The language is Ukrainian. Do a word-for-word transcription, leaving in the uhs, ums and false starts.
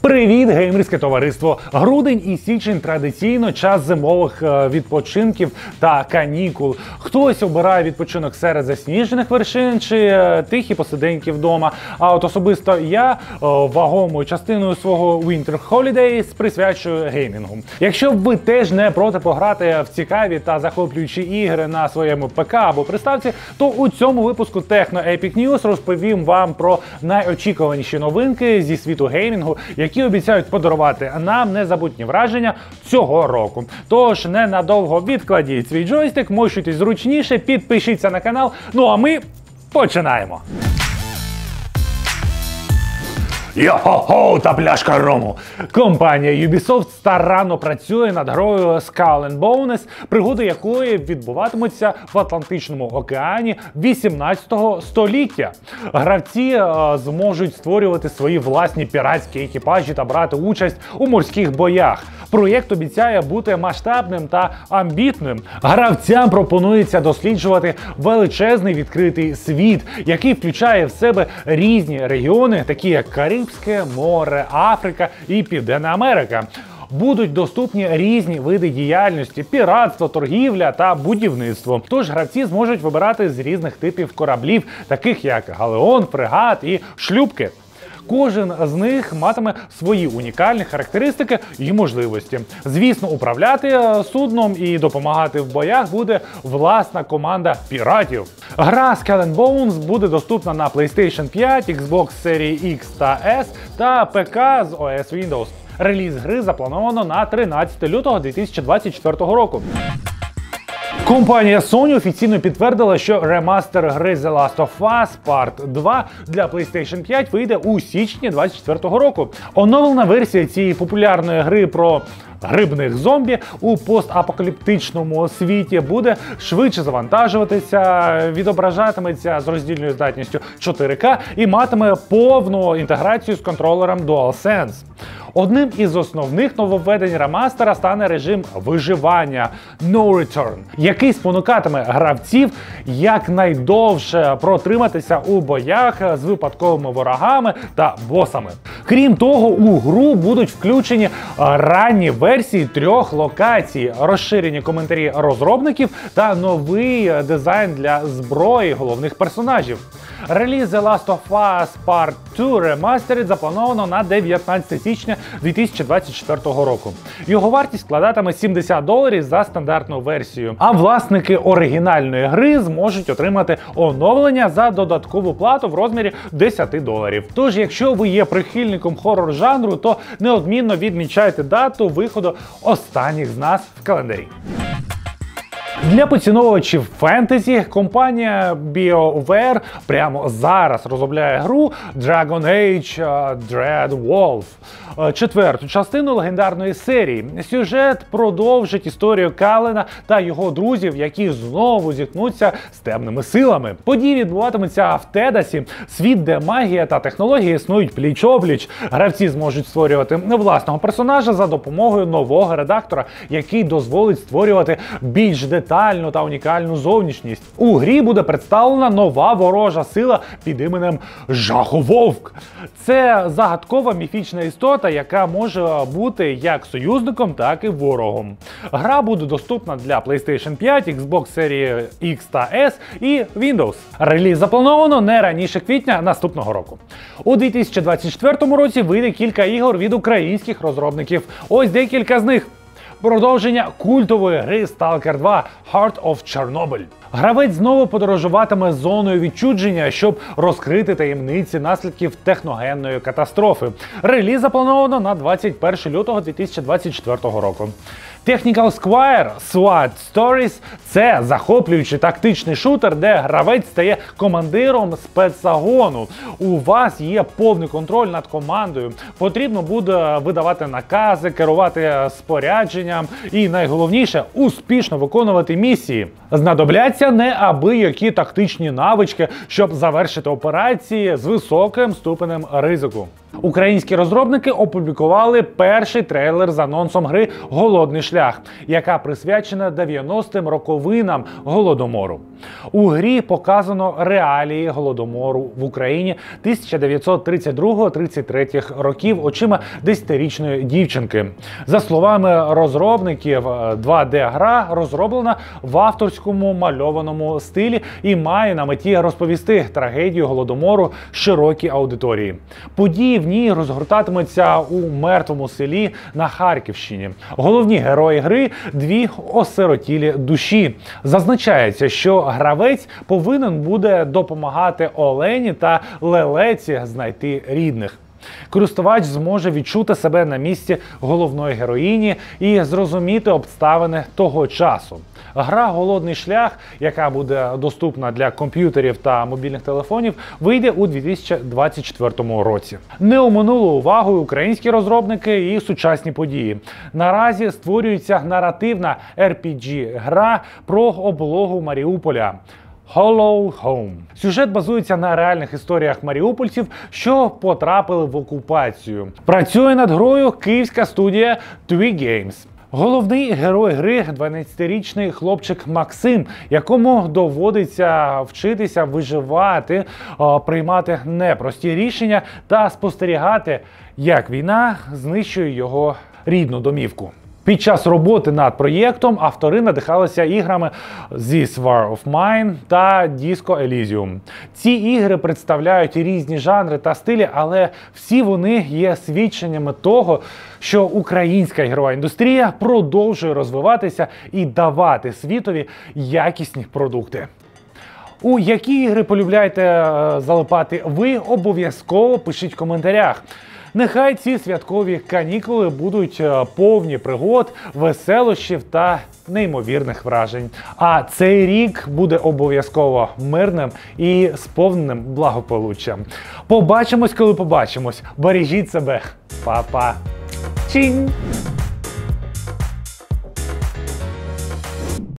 Привіт, геймерське товариство! Грудень і січень традиційно час зимових відпочинків та канікул. Хтось обирає відпочинок серед засніжених вершин чи тихі посиденьки вдома. А от особисто я вагомою частиною свого Winter Holidays присвячую геймінгу. Якщо ви теж не проти пограти в цікаві та захоплюючі ігри на своєму ПК або приставці, то у цьому випуску Techno Epic News розповім вам про найочікуваніші новинки зі світу геймінгу, які обіцяють подарувати нам незабутні враження цього року. Тож ненадовго відкладіть свій джойстик, мощуйтесь зручніше, підпишіться на канал, ну а ми починаємо! Йо-хо-хо, та пляшка рому! Компанія Ubisoft старанно працює над грою Skull and Bones, пригоди якої відбуватимуться в Атлантичному океані вісімнадцятого століття. Гравці е, зможуть створювати свої власні піратські екіпажі та брати участь у морських боях. Проєкт обіцяє бути масштабним та амбітним. Гравцям пропонується досліджувати величезний відкритий світ, який включає в себе різні регіони, такі як Карибське море, Африка і Південна Америка. Будуть доступні різні види діяльності – піратство, торгівля та будівництво. Тож гравці зможуть вибирати з різних типів кораблів, таких як галеон, фрегат і шлюпки. Кожен з них матиме свої унікальні характеристики і можливості. Звісно, управляти судном і допомагати в боях буде власна команда піратів. Гра Skull and Bones буде доступна на PlayStation п'ять, Xbox Series X та S та ПК з о ес Windows. Реліз гри заплановано на тринадцяте лютого дві тисячі двадцять четвертого року. Компанія Sony офіційно підтвердила, що ремастер гри The Last of Us Part два для PlayStation п'ять вийде у січні двадцять четвертого року. Оновлена версія цієї популярної гри про грибних зомбі у постапокаліптичному світі буде швидше завантажуватися, відображатиметься з роздільною здатністю чотири ка і матиме повну інтеграцію з контролером DualSense. Одним із основних нововведень ремастера стане режим виживання No Return, який спонукатиме гравців якнайдовше протриматися у боях з випадковими ворогами та босами. Крім того, у гру будуть включені ранні версії трьох локацій, розширені коментарі розробників та новий дизайн для зброї головних персонажів. Реліз The Last of Us Part два Remastered заплановано на дев'ятнадцяте січня дві тисячі двадцять четвертого року. Його вартість складатиме сімдесят доларів за стандартну версію. А власники оригінальної гри зможуть отримати оновлення за додаткову плату в розмірі десять доларів. Тож, якщо ви є прихильником хорор-жанру, то неодмінно відмічайте дату виходу останніх з нас в календарі. Для поціновувачів фентезі компанія BioWare прямо зараз розробляє гру Dragon Age Dread Wolf, четверту частину легендарної серії. Сюжет продовжить історію Калена та його друзів, які знову зіткнуться з темними силами. Події відбуватимуться в Тедасі, світ, де магія та технології існують пліч-опліч. Гравці зможуть створювати власного персонажа за допомогою нового редактора, який дозволить створювати більш детальну та унікальну зовнішність. У грі буде представлена нова ворожа сила під іменем Жахововк. Це загадкова міфічна істота, яка може бути як союзником, так і ворогом. Гра буде доступна для PlayStation п'ять, Xbox Series X та S і Windows. Реліз заплановано не раніше квітня наступного року. У дві тисячі двадцять четвертому році вийде кілька ігор від українських розробників. Ось декілька з них. Продовження культової гри Stalker два Heart of Chernobyl. Гравець знову подорожуватиме зоною відчудження, щоб розкрити таємниці наслідків техногенної катастрофи. Реліз заплановано на двадцять перше лютого дві тисячі двадцять четвертого року. Technical Squire SWAT Stories – це захоплюючий тактичний шутер, де гравець стає командиром спецзагону. У вас є повний контроль над командою. Потрібно буде видавати накази, керувати спорядженням і, найголовніше, успішно виконувати місії. Знадобляться неабиякі тактичні навички, щоб завершити операції з високим ступенем ризику. Українські розробники опублікували перший трейлер з анонсом гри «Голодний шлях», яка присвячена дев'яностим роковинам Голодомору. У грі показано реалії Голодомору в Україні тисяча дев'ятсот тридцять другого — тридцять третього років очима десятирічної дівчинки. За словами розробників, два де-гра розроблена в авторському мальованому стилі і має на меті розповісти трагедію Голодомору широкій аудиторії. Події в ній розгортатимуться у мертвому селі на Харківщині. Головні герої гри – дві осиротілі душі. Зазначається, що гравець повинен буде допомагати Олені та Лелеці знайти рідних. Користувач зможе відчути себе на місці головної героїні і зрозуміти обставини того часу. Гра «Голодний шлях», яка буде доступна для комп'ютерів та мобільних телефонів, вийде у дві тисячі двадцять четвертому році. Не оминули увагою українські розробники і сучасні події. Наразі створюється наративна ар пі джі-гра про облогу Маріуполя. Hollow Home. Сюжет базується на реальних історіях маріупольців, що потрапили в окупацію. Працює над грою київська студія Twee Games. Головний герой гри – дванадцятирічний хлопчик Максим, якому доводиться вчитися виживати, приймати непрості рішення та спостерігати, як війна знищує його рідну домівку. Під час роботи над проєктом автори надихалися іграми This War of Mine та Disco Elysium. Ці ігри представляють різні жанри та стилі, але всі вони є свідченнями того, що українська ігрова індустрія продовжує розвиватися і давати світові якісні продукти. У які ігри полюбляєте залипати ви, обов'язково пишіть в коментарях. Нехай ці святкові канікули будуть повні пригод, веселощів та неймовірних вражень. А цей рік буде обов'язково мирним і сповненим благополуччям. Побачимось, коли побачимось. Бережіть себе. Па-па. Чинь!